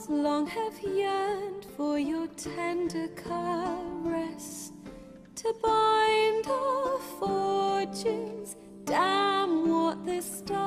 long have yearned for your tender caress, to bind our fortunes. Damn what the stars